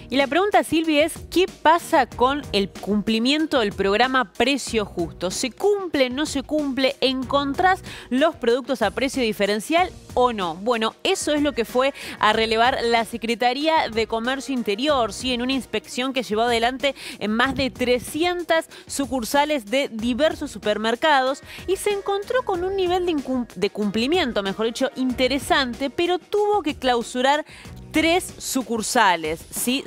Y la pregunta, Silvi, es ¿qué pasa con el cumplimiento del programa Precio Justo? ¿Se cumple, no se cumple? ¿Encontrás los productos a precio diferencial o no? Bueno, eso es lo que fue a relevar la Secretaría de Comercio Interior, ¿sí? En una inspección que llevó adelante en más de 300 sucursales de diversos supermercados y se encontró con un nivel de cumplimiento, mejor dicho, interesante, pero tuvo que clausurar 3 sucursales, ¿sí?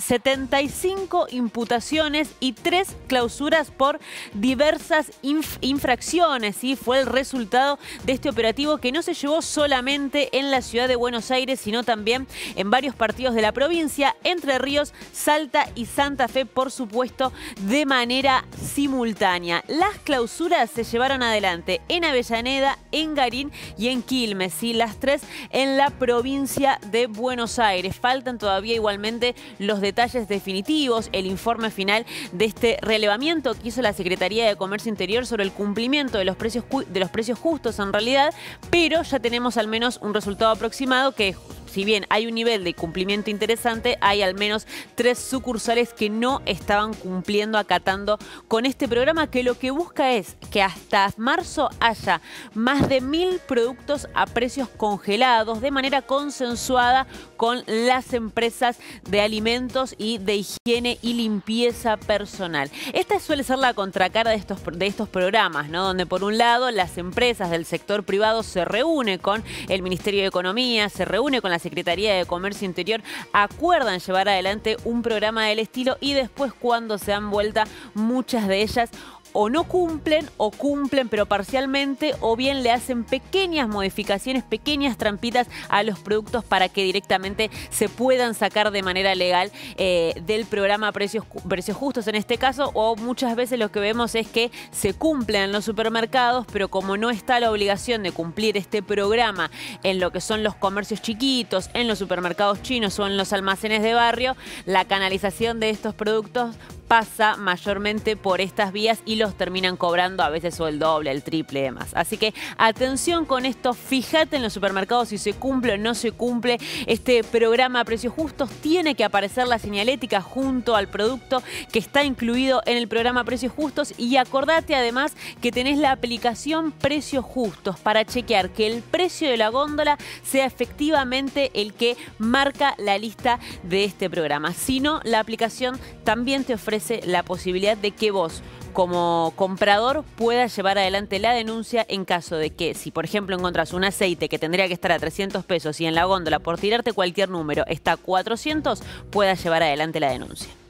75 imputaciones y 3 clausuras por diversas infracciones, ¿sí? Fue el resultado de este operativo que no se llevó solamente en la ciudad de Buenos Aires, sino también en varios partidos de la provincia, Entre Ríos, Salta y Santa Fe, por supuesto, de manera simultánea. Las clausuras se llevaron adelante en Avellaneda, en Garín y en Quilmes, ¿sí? Las 3 en la provincia de Buenos Aires. Faltan todavía igualmente los detalles definitivos, el informe final de este relevamiento que hizo la Secretaría de Comercio Interior sobre el cumplimiento de los precios justos en realidad, pero ya tenemos al menos un resultado aproximado que, si bien hay un nivel de cumplimiento interesante, hay al menos 3 sucursales que no estaban cumpliendo, acatando con este programa que lo que busca es que hasta marzo haya más de 1000 productos a precios congelados de manera consensuada con las empresas de alimentos y de higiene y limpieza personal. Esta suele ser la contracara de estos programas, ¿no? Donde por un lado las empresas del sector privado se reúnen con el Ministerio de Economía, se reúne con la Secretaría de Comercio Interior, acuerdan llevar adelante un programa del estilo y después cuando se dan vuelta muchas de ellas o no cumplen o cumplen pero parcialmente o bien le hacen pequeñas modificaciones, pequeñas trampitas a los productos para que directamente se puedan sacar de manera legal del programa Precios Justos en este caso, o muchas veces lo que vemos es que se cumplen en los supermercados pero como no está la obligación de cumplir este programa en lo que son los comercios chiquitos, en los supermercados chinos o en los almacenes de barrio, la canalización de estos productos pasa mayormente por estas vías y los terminan cobrando a veces o el doble, el triple de más. Así que atención con esto, fíjate en los supermercados si se cumple o no se cumple este programa a precios justos. Tiene que aparecer la señalética junto al producto que está incluido en el programa Precios Justos y acordate además que tenés la aplicación Precios Justos para chequear que el precio de la góndola sea efectivamente el que marca la lista de este programa. Si no, la aplicación también te ofrece la posibilidad de que vos como comprador puedas llevar adelante la denuncia en caso de que, si por ejemplo encontrás un aceite que tendría que estar a 300 pesos y en la góndola por tirarte cualquier número está a 400, puedas llevar adelante la denuncia.